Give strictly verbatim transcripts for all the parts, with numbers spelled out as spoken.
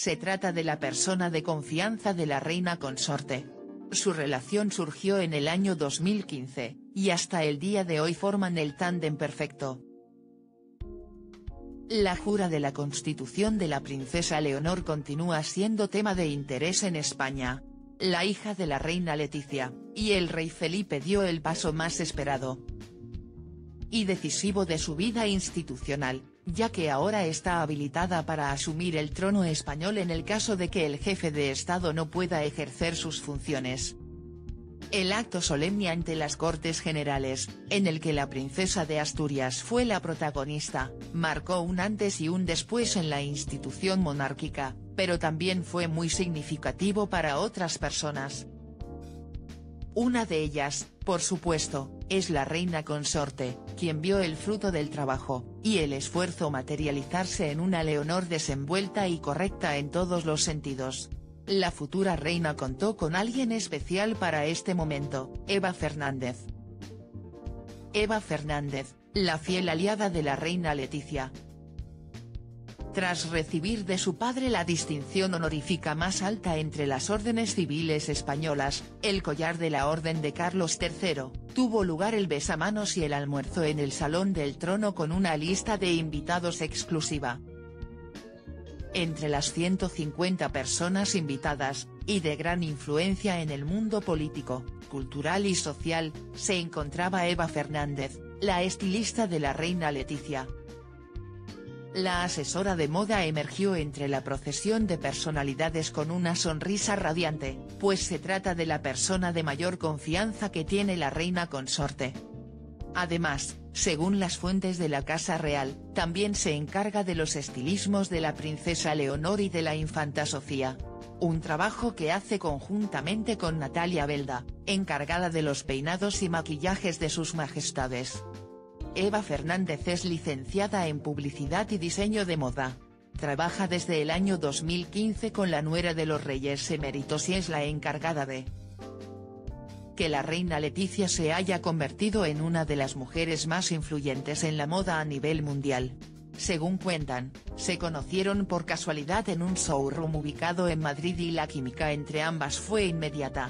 Se trata de la persona de confianza de la reina consorte. Su relación surgió en el año dos mil quince, y hasta el día de hoy forman el tándem perfecto. La jura de la Constitución de la princesa Leonor continúa siendo tema de interés en España. La hija de la reina Letizia, y el rey Felipe dio el paso más esperado y decisivo de su vida institucional, ya que ahora está habilitada para asumir el trono español en el caso de que el jefe de Estado no pueda ejercer sus funciones. El acto solemne ante las Cortes Generales, en el que la princesa de Asturias fue la protagonista, marcó un antes y un después en la institución monárquica, pero también fue muy significativo para otras personas. Una de ellas, por supuesto, es la reina consorte, quien vio el fruto del trabajo, y el esfuerzo materializarse en una Leonor desenvuelta y correcta en todos los sentidos. La futura reina contó con alguien especial para este momento, Eva Fernández. Eva Fernández, la fiel aliada de la reina Letizia. Tras recibir de su padre la distinción honorífica más alta entre las órdenes civiles españolas, el collar de la Orden de Carlos tercero, tuvo lugar el besamanos y el almuerzo en el Salón del Trono con una lista de invitados exclusiva. Entre las ciento cincuenta personas invitadas, y de gran influencia en el mundo político, cultural y social, se encontraba Eva Fernández, la estilista de la reina Letizia. La asesora de moda emergió entre la procesión de personalidades con una sonrisa radiante, pues se trata de la persona de mayor confianza que tiene la reina consorte. Además, según las fuentes de la Casa Real, también se encarga de los estilismos de la princesa Leonor y de la infanta Sofía. Un trabajo que hace conjuntamente con Natalia Belda, encargada de los peinados y maquillajes de sus majestades. Eva Fernández es licenciada en Publicidad y Diseño de Moda. Trabaja desde el año dos mil quince con la nuera de los reyes eméritos y es la encargada de que la reina Letizia se haya convertido en una de las mujeres más influyentes en la moda a nivel mundial. Según cuentan, se conocieron por casualidad en un showroom ubicado en Madrid y la química entre ambas fue inmediata.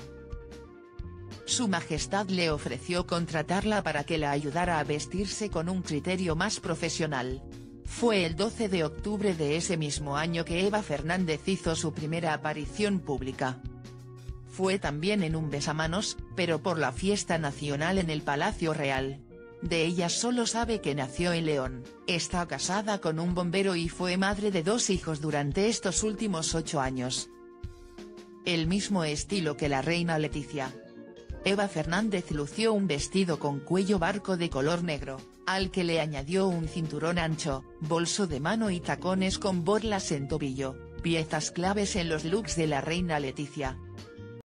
Su Majestad le ofreció contratarla para que la ayudara a vestirse con un criterio más profesional. Fue el doce de octubre de ese mismo año que Eva Fernández hizo su primera aparición pública. Fue también en un besamanos, pero por la fiesta nacional en el Palacio Real. De ella solo sabe que nació en León, está casada con un bombero y fue madre de dos hijos durante estos últimos ocho años. El mismo estilo que la reina Letizia. Eva Fernández lució un vestido con cuello barco de color negro, al que le añadió un cinturón ancho, bolso de mano y tacones con borlas en tobillo, piezas claves en los looks de la reina Letizia.